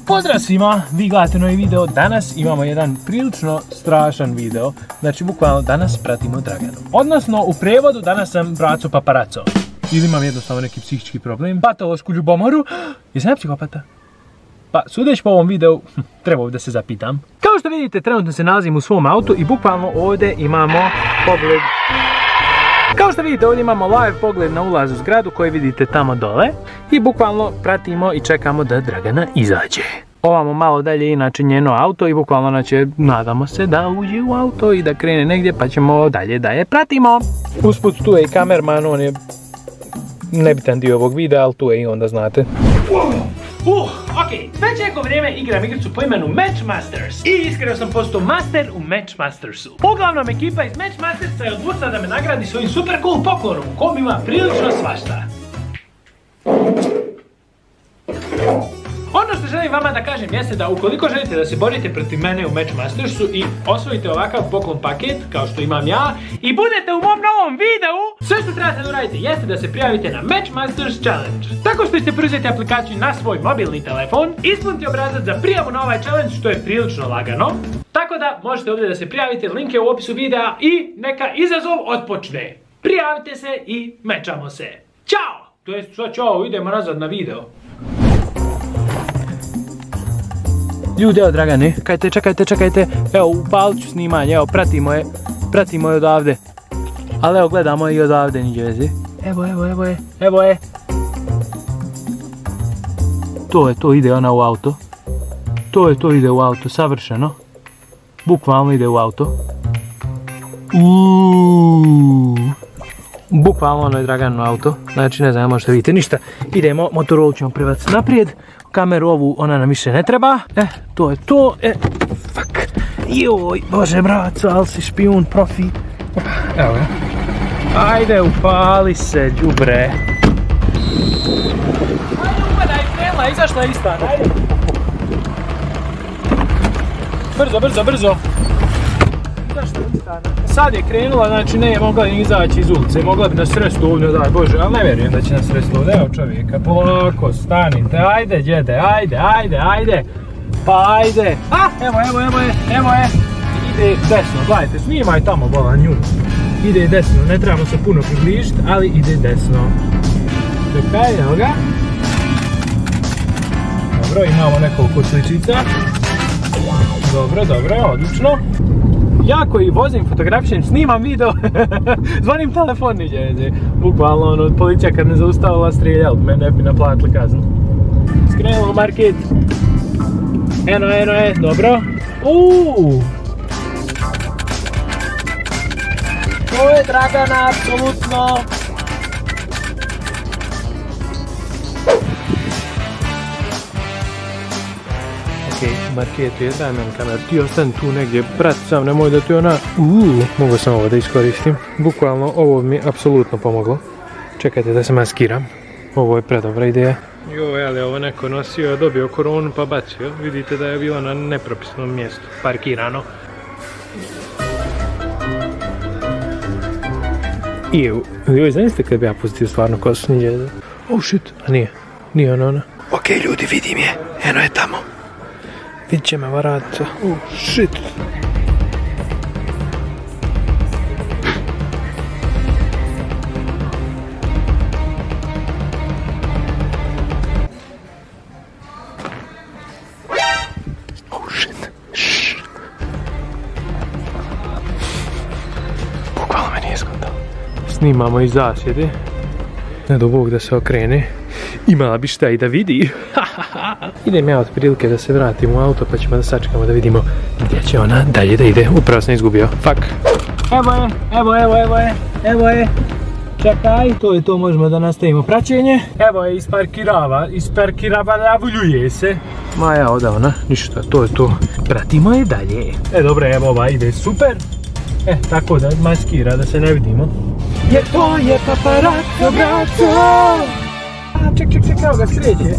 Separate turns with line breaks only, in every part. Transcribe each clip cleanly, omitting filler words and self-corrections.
Pozdrav svima, vi gledate novi video. Danas imamo jedan prilično strašan video. Znači, bukvalno danas pratimo Draganu. Odnosno, u prevodu danas sam braco paparaco. Ili imam jednostavno neki psihički problem. Patološku ljubomoru. Jesam ja psihopata? Pa, sudeći po ovom videu, trebao da se zapitam. Kao što vidite, trenutno se nalazim u svom autu i bukvalno ovdje imamo pogled. Kao što vidite, ovdje imamo live pogled na ulaz u zgradu koji vidite tamo dole. I bukvalno pratimo i čekamo da Dragana izađe. Ovamo malo dalje je inače njeno auto i bukvalno ona će, nadamo se, da uđe u auto i da krene negdje pa ćemo dalje da je pratimo. Usput tu je i kamerman, on je nebitan dio ovog videa, ali tu je i onda znate. Ok, već neko vrijeme igram igricu po imenu Matchmasters i iskreno sam postao master u Matchmastersu. Uglavnom, ekipa iz Matchmastersa je odlučila da me nagradi svojim super cool poklonom u kom ima prilično svašta. Ono što želim vama da kažem jeste da ukoliko želite da se borite protiv mene u Matchmastersu i osvojite ovakav poklon paket kao što imam ja i budete u mom novom videu, sve što trebate da uradite jeste da se prijavite na Matchmasters Challenge. Tako što ćete preuzeti aplikaciju na svoj mobilni telefon, ispuniti obrazac za prijavu na ovaj challenge što je prilično lagano. Tako da možete ovdje da se prijavite, link je u opisu videa i neka izazov otpočne. Prijavite se i mečamo se. Ćao! To jest što ćao, idemo nazad na video. Ljudi, evo Dragane, čekajte, evo upalit ću snimanje, evo pratimo je odavde. Ali evo gledamo i odavde, niđe veze. Evo je. To ide ona u auto. To ide u auto, savršeno. Bukvalno ide u auto. Bukvalno ono je Dragano auto, znači ne znam, možete vidjeti ništa. Idemo, Motorola ćemo prebaciti naprijed. Kameru ovu, ona nam više ne treba. To je to, fuck. Joj, bože braco, ali si špijun, profi. Evo je. Ajde, upali se, đubre. Ajde, upadaj, krenula, izašla je ista, ajde. Brzo. Sad je krenula, znači ne je mogla ni izaći iz ulice, mogla bi nas sresti ovdje, daj Bože, ali ne vjerujem da će nas sresti ovdje, evo čovjeka, polako, stanite, ajde djede, ajde, pa ajde, evo je, ide desno, gledajte, snimaj tamo bola nju, ide desno, ne trebamo se puno približiti, ali ide desno, čekaj, evo ga, dobro, imamo nekoliko sličica, dobro, odlično. Ja koji vozim, fotografišem, snimam video, zvonim telefon, niđe veze. Bukvalno ono, policija kad me zaustavila strijeljala, mene bi naplatili kaznu. Skrenemo u market. Eno je, dobro. To je Dragana, apsolutno. Marketu je, daj meni kamer, ti ostani tu negdje, prati sam, nemoj da ti ona... Mogu sam ovo da iskoristim, bukvalno ovo mi je apsolutno pomoglo. Čekajte da se maskiram, ovo je predobra ideja. Joj, ali ovo neko nosio, dobio koronu pa bacio, vidite da je bilo na nepropisnom mjestu, parkirano. Joj, znašte kad bi ja pustio stvarno kosu, niđe? Oh shit, a nije ona. Ok ljudi, vidim je, eno je tamo. Vidit će me varaca. Shit. Bukvalno me nije skontalo. Snimamo iz zasjede. Ne do Bog da se okrene. Imala bi šta i da vidi. Idem ja otprilike da se vratim u auto pa ćemo da sačekamo da vidimo gdje će ona dalje da ide. Upravo sam izgubio. Fuck. Evo je. Čekaj, to je to, možemo da nastavimo praćenje. Evo je, isparkiravljuje se. Ma ja, oda ona, ništa, to je to. Pratimo je dalje. Dobro, evo ova ide super. Tako da maskira da se ne vidimo. Jer to je paparaco, braco! Ček, evo ga skreće.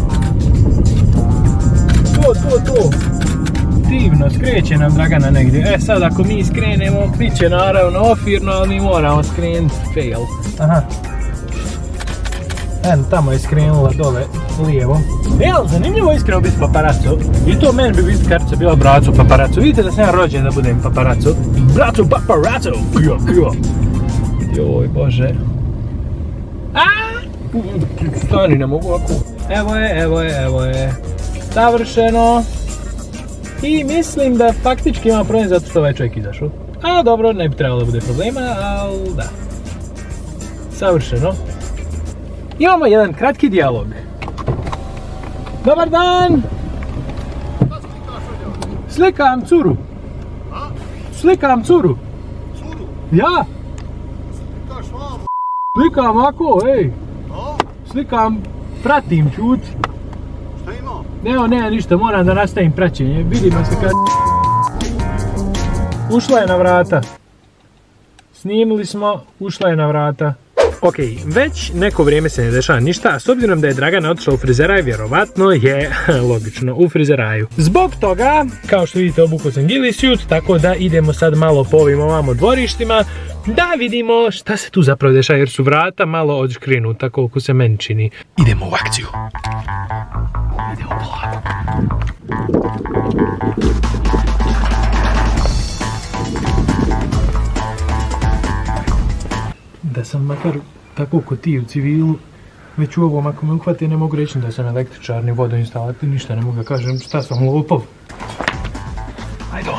To. Divno, skreće nam Dragana negdje. Sad ako mi skrenemo, bit će naravno ofirno, ali mi moramo skrenuti fail. Aha. Eno, tamo je skrenula dole, lijevo. Ali zanimljivo iskreno biti paparaco. I to meni bi vizit kartica bila braco paparaco. Vidite da sam ja rođen da budem paparaco. Braco paparaco! Kjo. Joj, bože. Stani, ne mogu ovako. Evo je. Savršeno. I mislim da faktički ima problem zato što ovaj čovjek izašao. A dobro, ne bi trebalo da bude problema, ali da. Savršeno. Imamo jedan kratki dijalog. Dobar dan! Slikam curu. Slikam curu.
Curu?
Ja?
Slikaš vamo?
Slikam ovako, ej. Slikam, pratim, čut.
Šta ima?
Ne, ništa, moram da nastavim praćenje. Vidimo se kad... Ušla je na vrata. Snimili smo, ušla je na vrata. Ok, već neko vrijeme se ne dešava ništa, a s obzirom da je Dragana otišla u frizeraj, vjerovatno je, logično, u frizeraju. Zbog toga, kao što vidite, obukao sam ghillie suit, tako da idemo sad malo po ovim ovamo dvorištima, da vidimo šta se tu zapravo dešava, jer su vrata malo odškrinuta, koliko se meni čini. Idemo u akciju. Idemo polako. Da sam makar tako ko ti u civilu, već u ovom ako me uhvati ne mogu reći da sam električar, ni vodoinstalater, ništa ne mogu da kažem šta sam lupov. Ajde.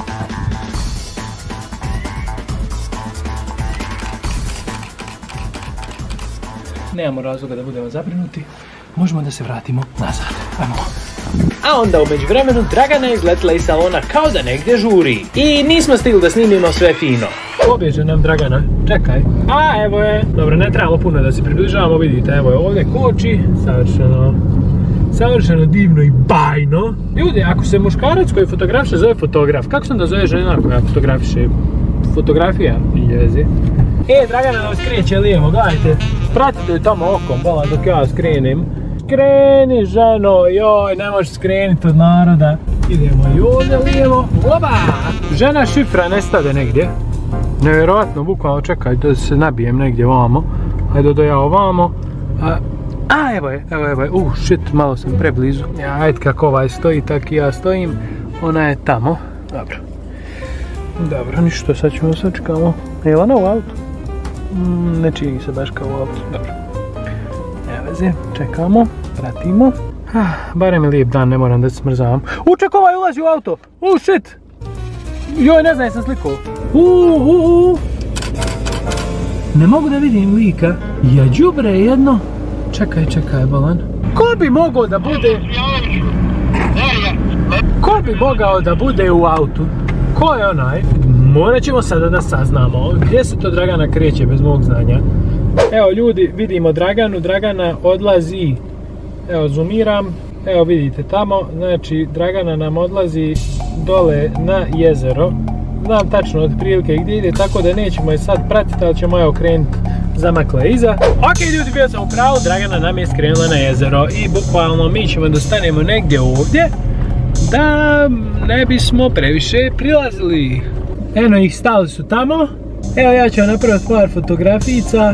Nemamo razloga da budemo zabrinuti, možemo da se vratimo nazad. Ajmo. A onda u međuvremenu Dragana je izletila iz salona kao da negdje žuri. I nismo stigli da snimimo sve fino. Pobježe nam Dragana, čekaj. A evo je, dobro, ne trebalo puno da se približavamo, vidite, evo je ovdje koči, savršeno divno i bajno. Ljudi, ako se muškarac koji fotografiše zove fotograf, kako se onda zove žena koja fotografiše? Fotografija? Nije veze. Dragana nam skreće lijevo, gledajte, pratite ju tamo okom, bala dok ja skrenem. Skreni ženo, joj, ne možeš skreniti od naroda. Idemo i ovdje lijevo, oba! Žena šifra nestade negdje. Nevjerojatno, bukvalno čekaj da se nabijem negdje ovamo. Ajde da ja ovamo. Evo je. Shit, malo sam preblizu. Ajde kako ovaj stoji, tak i ja stojim. Ona je tamo. Dobro, ništa, sad ćemo sačekamo. Je li ona u autu? Ne čini se baš kao u autu, dobro. Ne veze, čekamo, pratimo. Barem je lijep dan, ne moram da se smrzavam. Ček, ovaj ulazi u auto! Shit! Joj, ne znam, jesam slikao. Ne mogu da vidim lika. Ja đubre jedno. Čekaj, bolan. Ko bi mogao da bude... Ko bi mogao da bude u autu? Ko je onaj? Morat ćemo sada da saznamo. Gdje se to Dragana kreće bez mog znanja? Evo ljudi, vidimo Draganu. Dragana odlazi. Evo, zoomiram. Evo vidite tamo. Znači, Dragana nam odlazi dole na jezero. Znam tačno od prilike gdje ide, tako da nećemo je sad pratiti, ali ćemo je okrenuti zamakle iza. Ok ljudi, bio sam u pravu, Dragana nam je skrenula na jezero i bukvalno mi ćemo da stanemo negdje ovdje da ne bismo previše prilazili. Eno ih, stali su tamo. Evo ja ću napraviti par fotografijica.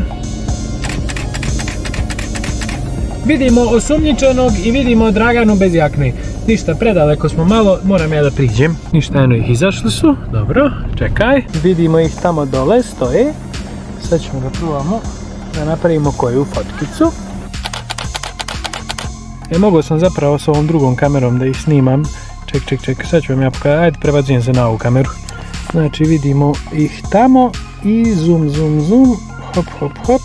Vidimo osumnjičenog i vidimo Draganu bez jakne. Ništa, predaleko smo malo, moram ja da priđem. Ništa, eno ih, izašli su. Dobro, čekaj. Vidimo ih tamo dole, stoje. Sad ćemo da probamo da napravimo koju fotkicu. Mogao sam zapravo s ovom drugom kamerom da ih snimam. Ček, sad ću vam ja pokazati. Ajde, prebacujem se na ovu kameru. Znači, vidimo ih tamo i zoom. Hop.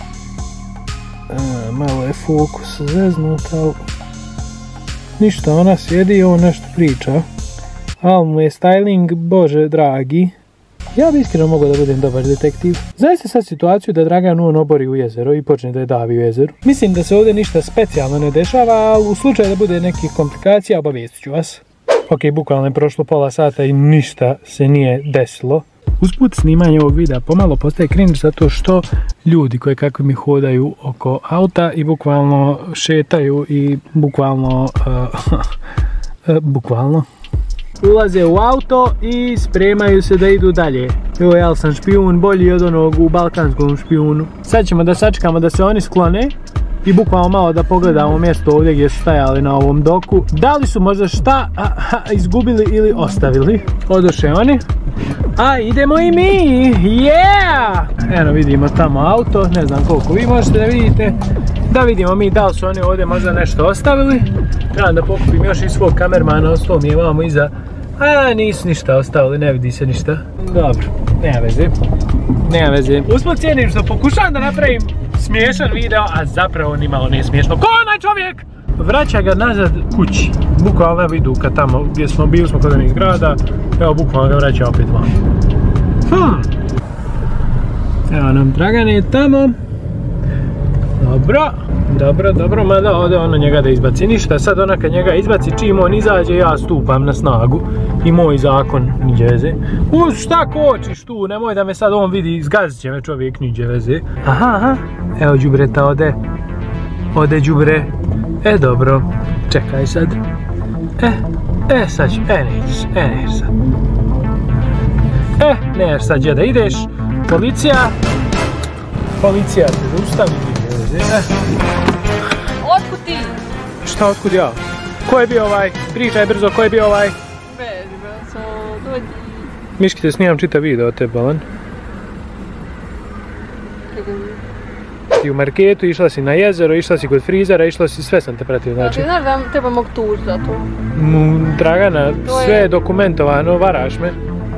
Malo je fokus zeznut, ali... Ništa, ona sjedi i on nešto priča. Ali mu je styling, bože dragi. Ja bi iskreno mogao da budem dobar detektiv. Zaista sad situaciju da Draganu on obori u jezero i počne da je davi u jezeru. Mislim da se ovdje ništa specijalno ne dešava, ali u slučaju da bude nekih komplikacija, obavijestit ću vas. Ok, bukvalno je prošlo pola sata i ništa se nije desilo. Usput snimanje ovog videa pomalo postaje cringe zato što ljudi koji kako mi hodaju oko auta i bukvalno šetaju i bukvalno ulaze u auto i spremaju se da idu dalje. Evo, ja sam špijun bolji od onog u Balkanskom špijunu. Sad ćemo da sačekamo da se oni sklone i bukvalno malo da pogledamo mjesto ovdje gdje su stajali na ovom doku. Da li su možda šta izgubili ili ostavili? Odoše oni. A idemo i mi! Yeah! Eno vidimo tamo auto, ne znam koliko vi možete da vidite. Da vidimo mi da li su oni ovdje možda nešto ostavili. Trebam da pokupim još i svog kamermana, ostalo mi je vamo iza. A nisu ništa ostavili, ne vidi se ništa. Dobro, nema veze. Nema veze. Usput cijenim što pokušavam da napravim smiješan video, a zapravo nimalo nije smiješno. Ko onaj čovjek? Vraća ga nazad kući. Bukvalno vidu kad tamo gdje smo bili smo kod onih grada. Evo bukvalno ga vraća opet van. Evo nam Dragan je tamo. Dobro. Dobro, mada ode ono njega da izbaci ništa. Sad ona kad njega izbaci, čim on izađe, ja stupam na snagu. I moj zakon, niđe veze. Šta kočiš tu, nemoj da me sad on vidi, zgazit će me čovjek, niđe veze. Aha, evo đubreta ode. Ode đubre. Dobro, čekaj sad. Sad ću, nećeš sad. Neš sad gdje da ideš. Policija te zaustavi, niđe veze.
Otkud ti?
Šta, otkud ja? Ko je bio ovaj? Pričaj brzo, ko je bio ovaj?
Bez, dođi.
Miški, te snimam čitav video od tebe, Balan. I u marketu, išla si na jezero, išla si kod frizera, išla si, sve sam te pratio, znači.
Ti znaš da teba mogu tužiti za to?
Dragana, sve je dokumentovano, varaš me.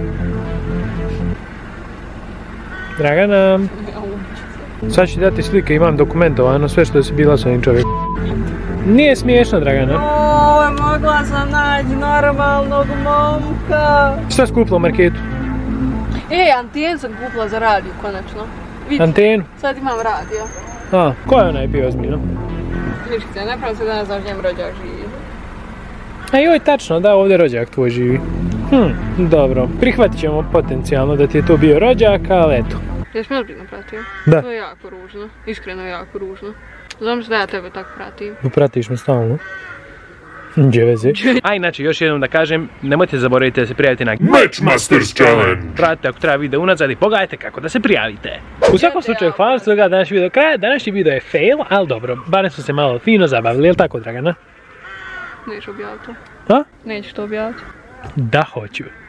Dragana. Sad ću ti dati slike, imam dokumentovano sve što si bila s ovim čovjekom. Nije smiješno, Dragana.
Mogla sam naći normalnog momka.
Šta si kupila u marketu?
Antenu sam kupila za radio, konačno. Vidi,
antenu?
sad imam radio.
Ko je onaj bio ozbiljno?
Miškice, ne pravi se da ne znaš njem rođak živi.
Joj, tačno, da, ovdje rođak tvoj živi. Dobro, prihvatit ćemo potencijalno da ti je to bio rođak, ali eto.
Jesi me ozbiljno pratio?
Da.
To je jako ružno, iskreno jako ružno. Znam da ja tebe tako pratim.
Pratiš me stalno. Gdje veze? A inače, još jednom da kažem, nemojte zaboraviti da se prijavite na
Matchmasters Challenge.
Pratite ako treba video unazad i pogledajte kako da se prijavite. U svakom slučaju, hvala što gledate današnji video do kraja. Današnji video je fail, ali dobro, barem smo se malo fino zabavili, jel tako, Dragana?
Neću objaviti to.
Ha?
Neću to objaviti.
Da, hoću.